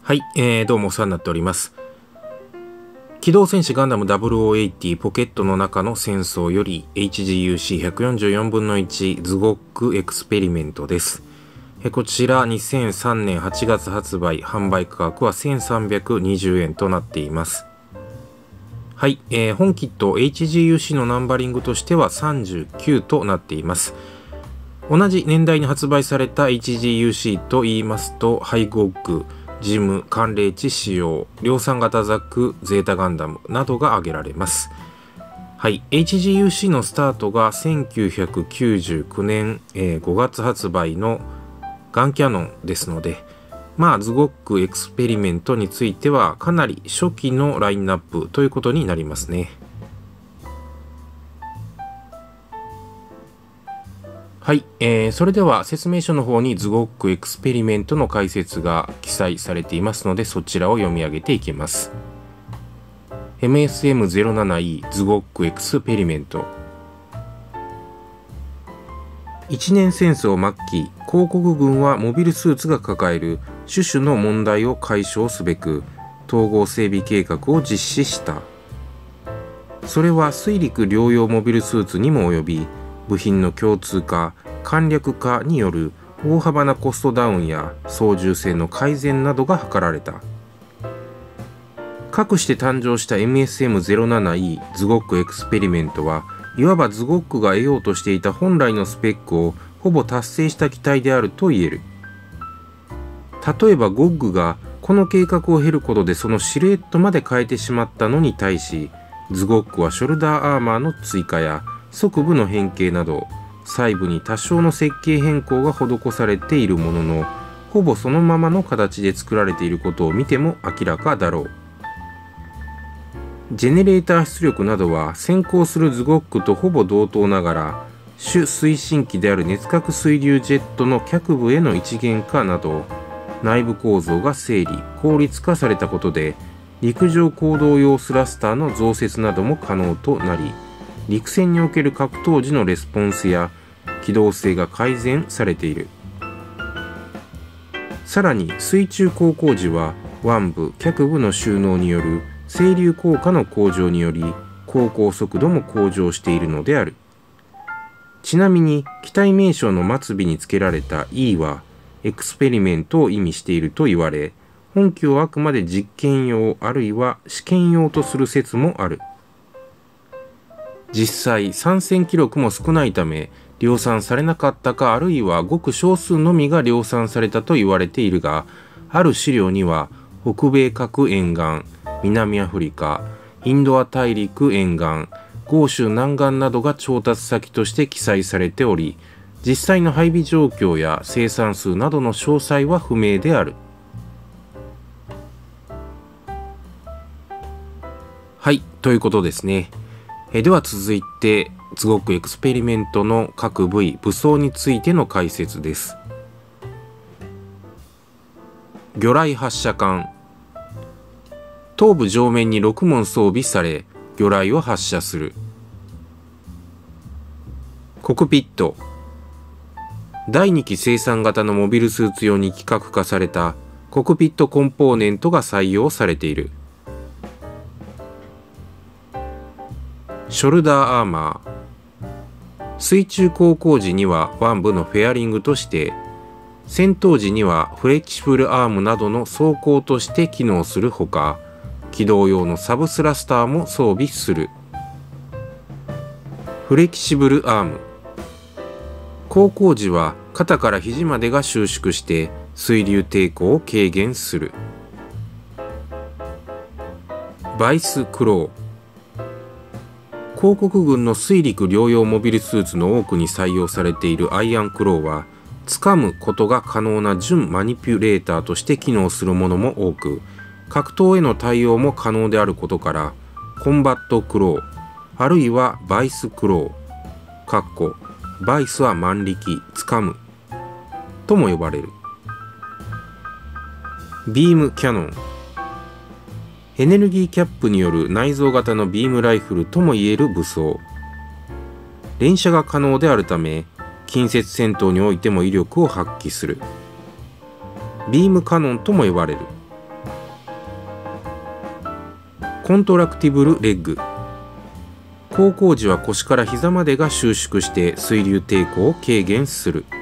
はい、どうもお世話になっております。機動戦士ガンダム0080ポケットの中の戦争より HGUC144 分の1ズゴックエクスペリメントです。こちら2003年8月発売、販売価格は1320円となっています。はい、本キット HGUC のナンバリングとしては39となっています。同じ年代に発売された HGUC と言いますと、ハイゴッグ、ジム、寒冷地仕様、量産型ザック、ゼータガンダムなどが挙げられます。はい、HGUC のスタートが1999年、5月発売のガンキャノンですので、ズゴックエクスペリメントについてはかなり初期のラインナップということになりますね。はい、それでは説明書の方にズゴックエクスペリメントの解説が記載されていますので、そちらを読み上げていきます。MSM07E ズゴックエクスペリメント。一年戦争末期、広告軍はモビルスーツが抱える種々の問題を解消すべく統合整備計画を実施した。それは水陸両用モビルスーツにも及び、部品の共通化、簡略化による大幅なコストダウンや操縦性の改善などが図られた。かくして誕生した MSM07E ズゴックエクスペリメントはいわばズゴックが得ようとしていた本来のスペックをほぼ達成した機体であると言える。例えばゴッグがこの計画を経ることでそのシルエットまで変えてしまったのに対し、ズゴックはショルダーアーマーの追加や側部の変形など細部に多少の設計変更が施されているものの、ほぼそのままの形で作られていることを見ても明らかだろう。ジェネレーター出力などは先行するズゴックとほぼ同等ながら、主推進機である熱核水流ジェットの脚部への一元化など内部構造が整理効率化されたことで、陸上行動用スラスターの増設なども可能となり、陸戦における格闘時のレスポンスや機動性が改善されている。さらに水中航行時は腕部脚部の収納による整流効果の向上により航行速度も向上しているのである。ちなみに機体名称の末尾に付けられた E はエクスペリメントを意味していると言われ、本機をあくまで実験用あるいは試験用とする説もある。実際参戦記録も少ないため量産されなかったか、あるいはごく少数のみが量産されたと言われているが、ある資料には北米核沿岸、南アフリカ、インド亜大陸沿岸、豪州南岸などが調達先として記載されており、実際の配備状況や生産数などの詳細は不明である。はい、ということですね。では続いてズゴックエクスペリメントの各部位、武装についての解説です。魚雷発射管。頭部上面に6門装備され魚雷を発射する。コクピット。第2期生産型のモビルスーツ用に規格化されたコクピットコンポーネントが採用されている。ショルダーアーマー。水中航行時には腕部のフェアリングとして、戦闘時にはフレキシブルアームなどの装甲として機能するほか、機動用のサブスラスターも装備する。フレキシブルアーム。航行時は肩から肘までが収縮して水流抵抗を軽減する。バイスクロー。広告軍の水陸両用モビルスーツの多くに採用されているアイアンクローは、掴むことが可能な準マニピュレーターとして機能するものも多く、格闘への対応も可能であることから、コンバットクロー、あるいはバイスクロー、バイスは万力、掴む、とも呼ばれる。ビームキャノン。エネルギーキャップによる内蔵型のビームライフルともいえる武装。連射が可能であるため、近接戦闘においても威力を発揮する。ビームカノンとも呼ばれる。 コントラクティブルレッグ。航行時は腰から膝までが収縮して水流抵抗を軽減する。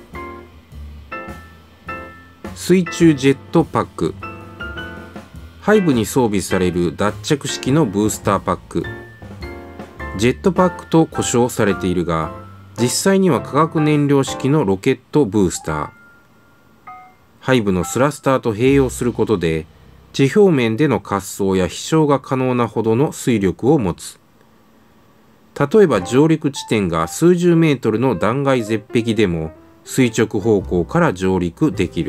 水中ジェットパック。背部に装備される脱着式のブースターパック。ジェットパックと呼称されているが、実際には化学燃料式のロケットブースター。背部のスラスターと併用することで、地表面での滑走や飛翔が可能なほどの推力を持つ。例えば上陸地点が数十メートルの断崖絶壁でも垂直方向から上陸できる。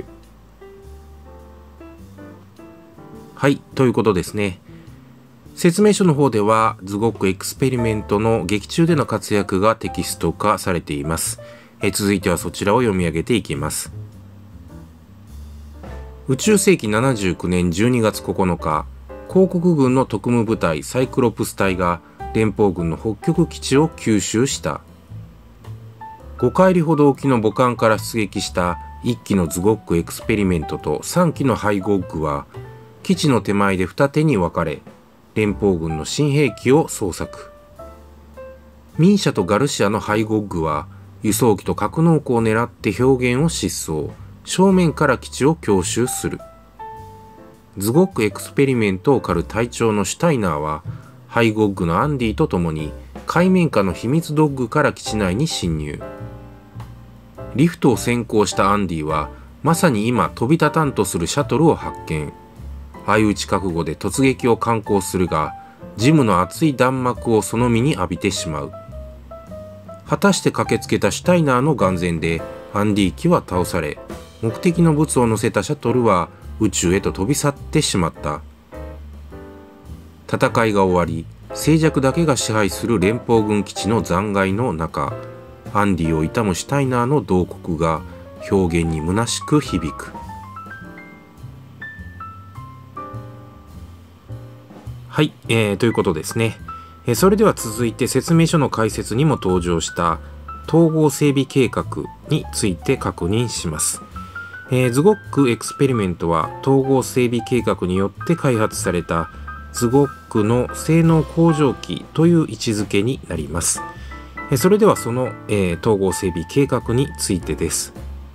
はい、ということですね。説明書の方ではズゴックエクスペリメントの劇中での活躍がテキスト化されています。続いてはそちらを読み上げていきます。宇宙世紀79年12月9日、広告軍の特務部隊サイクロプス隊が連邦軍の北極基地を急襲した。5海里ほど沖の母艦から出撃した1機のズゴックエクスペリメントと3機のハイゴッグは基地の手前で二手に分かれ、連邦軍の新兵器を捜索。ミーシャとガルシアのハイゴッグは輸送機と格納庫を狙って表現を失踪、正面から基地を強襲する。ズゴックエクスペリメントを狩る隊長のシュタイナーはハイゴッグのアンディと共に海面下の秘密ドッグから基地内に侵入。リフトを先行したアンディはまさに今飛び立たんとするシャトルを発見。相打ち覚悟で突撃を敢行するが、ジムの厚い弾幕をその身に浴びてしまう。果たして駆けつけたシュタイナーの眼前でアンディ機は倒され、目的の物を乗せたシャトルは宇宙へと飛び去ってしまった。戦いが終わり、静寂だけが支配する連邦軍基地の残骸の中、アンディを悼むシュタイナーの慟哭が表現に虚しく響く。はい、ということですね。それでは続いて説明書の解説にも登場した統合整備計画について確認します。ズゴックエクスペリメントは統合整備計画によって開発されたズゴックの性能向上機という位置づけになります。それではその、統合整備計画についてです。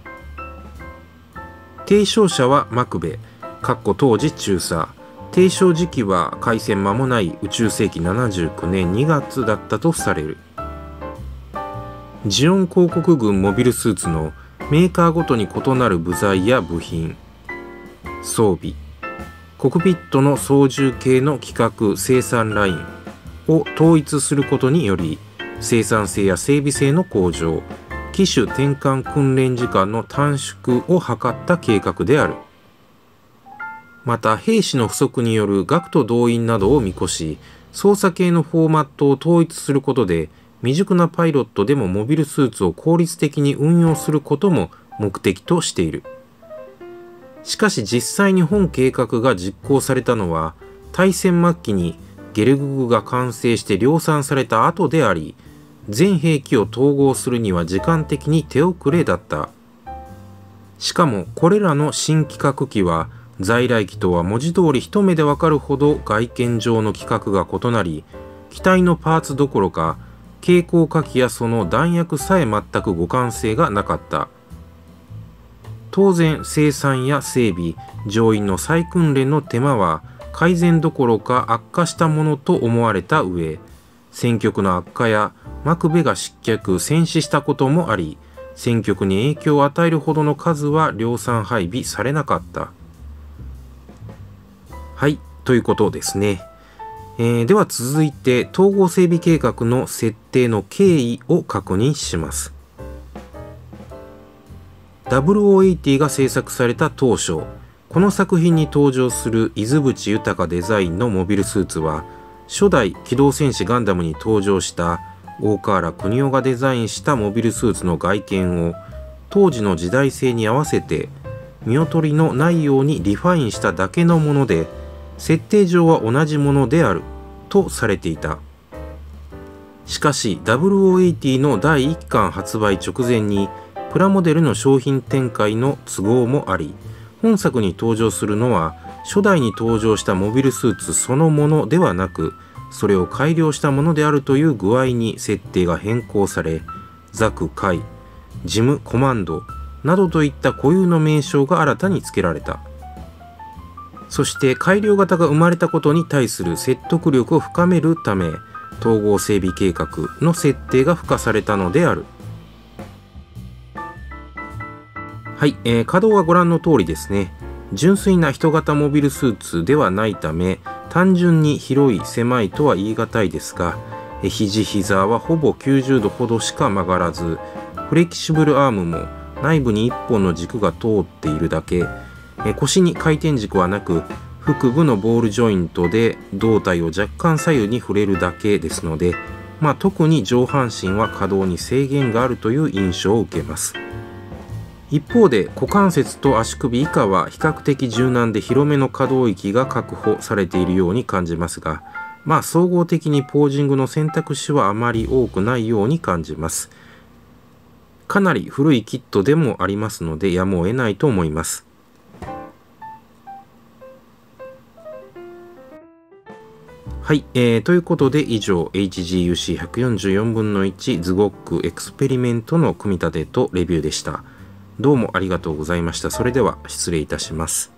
提唱者はマクベ、当時中佐。提唱時期は開戦間もない宇宙世紀79年2月だったとされる。ジオン広告軍モビルスーツのメーカーごとに異なる部材や部品、装備、コクピットの操縦系の規格生産ラインを統一することにより、生産性や整備性の向上、機種転換訓練時間の短縮を図った計画である。また兵士の不足による学徒動員などを見越し、操作系のフォーマットを統一することで、未熟なパイロットでもモビルスーツを効率的に運用することも目的としている。しかし実際に本計画が実行されたのは、大戦末期にゲルググが完成して量産された後であり、全兵器を統合するには時間的に手遅れだった。しかもこれらの新規格機は、在来機とは文字通り一目でわかるほど外見上の規格が異なり、機体のパーツどころか携行火器やその弾薬さえ全く互換性がなかった。当然生産や整備、乗員の再訓練の手間は改善どころか悪化したものと思われた上、戦局の悪化やマクベが失脚戦死したこともあり、戦局に影響を与えるほどの数は量産配備されなかった。はい、ということですね。では続いて統合整備計画の設定の経緯を確認します。0080が制作された当初、この作品に登場する伊豆淵豊デザインのモビルスーツは、初代機動戦士ガンダムに登場した大河原邦夫がデザインしたモビルスーツの外見を当時の時代性に合わせて見劣りのないようにリファインしただけのもので、設定上は同じものであるとされていた。しかし0080の第1巻発売直前にプラモデルの商品展開の都合もあり、本作に登場するのは初代に登場したモビルスーツそのものではなく、それを改良したものであるという具合に設定が変更され、ザク・カイ、ジム・コマンドなどといった固有の名称が新たに付けられた。そして改良型が生まれたことに対する説得力を深めるため、統合整備計画の設定が付加されたのである。はい、稼働はご覧の通りですね。純粋な人型モビルスーツではないため、単純に広い狭いとは言い難いですが、肘膝はほぼ90度ほどしか曲がらず、フレキシブルアームも内部に1本の軸が通っているだけ、腰に回転軸はなく、腹部のボールジョイントで胴体を若干左右に触れるだけですので、特に上半身は可動に制限があるという印象を受けます。一方で股関節と足首以下は比較的柔軟で広めの可動域が確保されているように感じますが、総合的にポージングの選択肢はあまり多くないように感じます。かなり古いキットでもありますのでやむを得ないと思います。はい、ということで以上 HGUC144 分の1ズゴックエクスペリメントの組み立てとレビューでした。どうもありがとうございました。それでは失礼いたします。